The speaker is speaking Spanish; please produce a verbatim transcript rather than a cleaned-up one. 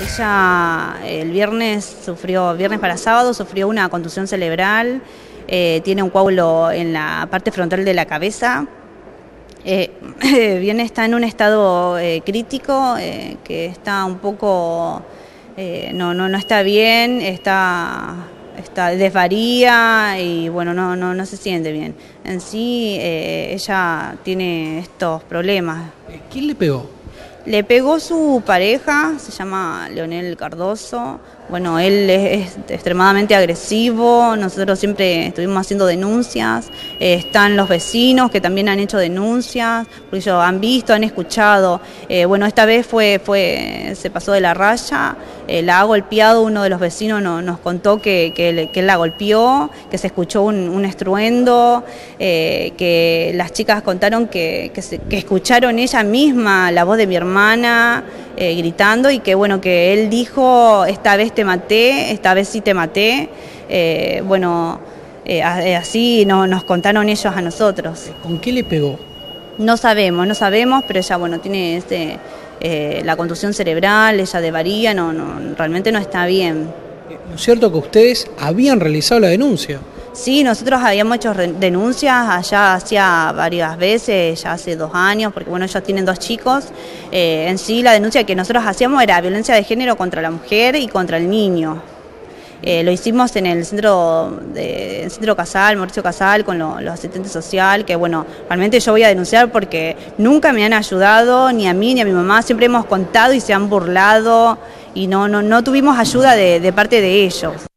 Ella el viernes sufrió, viernes para sábado, sufrió una contusión cerebral, eh, tiene un coágulo en la parte frontal de la cabeza. Eh, bien, está en un estado eh, crítico, eh, que está un poco, eh, no, no, no está bien, está, está desvaría y bueno, no, no, no se siente bien. En sí, eh, ella tiene estos problemas. ¿Quién le pegó? Le pegó su pareja, se llama Leonel Cardoso. Bueno, él es, es extremadamente agresivo, nosotros siempre estuvimos haciendo denuncias, eh, están los vecinos que también han hecho denuncias, porque ellos han visto, han escuchado. Eh, bueno, esta vez fue, fue, se pasó de la raya, eh, la ha golpeado, uno de los vecinos no, nos contó que, que, él, que él la golpeó, que se escuchó un, un estruendo, eh, que las chicas contaron que, que, se, que escucharon ella misma la voz de mi hermana, Eh, gritando, y que bueno, que él dijo, esta vez te maté, esta vez sí te maté. Eh, bueno, eh, así no, nos contaron ellos a nosotros. ¿Con qué le pegó? No sabemos, no sabemos, pero ella bueno, tiene este, eh, la contusión cerebral, ella desvaría, no, no, realmente no está bien. ¿No es cierto que ustedes habían realizado la denuncia? Sí, nosotros habíamos hecho denuncias allá hacía varias veces, ya hace dos años, porque bueno, ellos tienen dos chicos. Eh, en sí, la denuncia que nosotros hacíamos era violencia de género contra la mujer y contra el niño. Eh, lo hicimos en el centro de, el centro Casal, Mauricio Casal, con lo, los asistentes sociales, que bueno, realmente yo voy a denunciar porque nunca me han ayudado, ni a mí ni a mi mamá, siempre hemos contado y se han burlado y no, no, no tuvimos ayuda de, de parte de ellos.